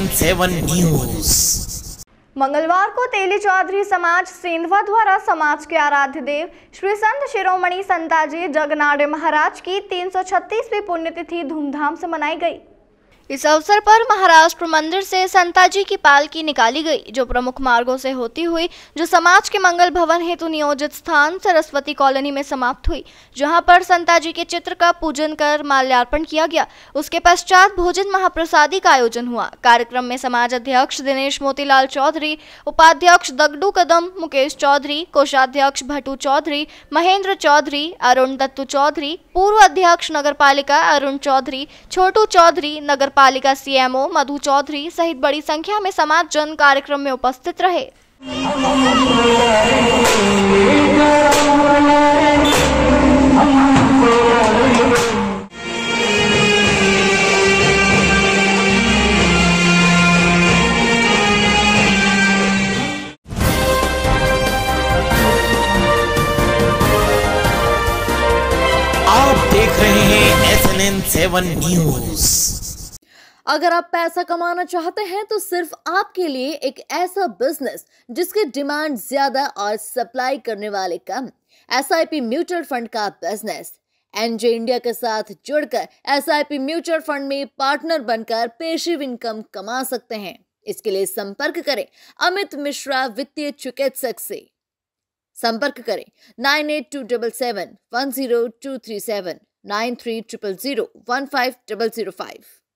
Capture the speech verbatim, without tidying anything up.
N seven news. मंगलवार को तेली चौधरी समाज सेंधवा द्वारा समाज के आराध्य देव श्री संत शिरोमणि संताजी जगनाड़े महाराज की तीन सौ छत्तीसवीं पुण्यतिथि धूमधाम से मनाई गई। इस अवसर पर महाराष्ट्र मंदिर से संताजी की पालकी निकाली गई, जो प्रमुख मार्गों से होती हुई जो समाज के मंगल भवन हेतु नियोजित स्थान सरस्वती कॉलोनी में समाप्त हुई, जहां पर संताजी के चित्र का पूजन कर माल्यार्पण किया गया। उसके पश्चात भोजन महाप्रसादी का आयोजन हुआ। कार्यक्रम में समाज अध्यक्ष दिनेश मोतीलाल चौधरी, उपाध्यक्ष दगडू कदम, मुकेश चौधरी, कोषाध्यक्ष भट्टू चौधरी, महेंद्र चौधरी, अरुण दत्तू चौधरी, पूर्व अध्यक्ष नगर पालिका अरुण चौधरी, छोटू चौधरी, नगर पालिका सीएमओ मधु चौधरी सहित बड़ी संख्या में समाज जन कार्यक्रम में उपस्थित रहे। आप देख रहे हैं S N N seven news. अगर आप पैसा कमाना चाहते हैं तो सिर्फ आपके लिए एक ऐसा बिजनेस जिसकी डिमांड ज्यादा और सप्लाई करने वाले कम, एसआईपी म्यूचुअल फंड का बिजनेस। एनजे इंडिया के साथ जुड़कर एसआईपी म्यूचुअल फंड में पार्टनर बनकर पेशिव इनकम कमा सकते हैं। इसके लिए संपर्क करें अमित मिश्रा वित्तीय चिकित्सक से। संपर्क करें nine eight two seven seven one zero two three seven, nine three zero zero one five zero zero five.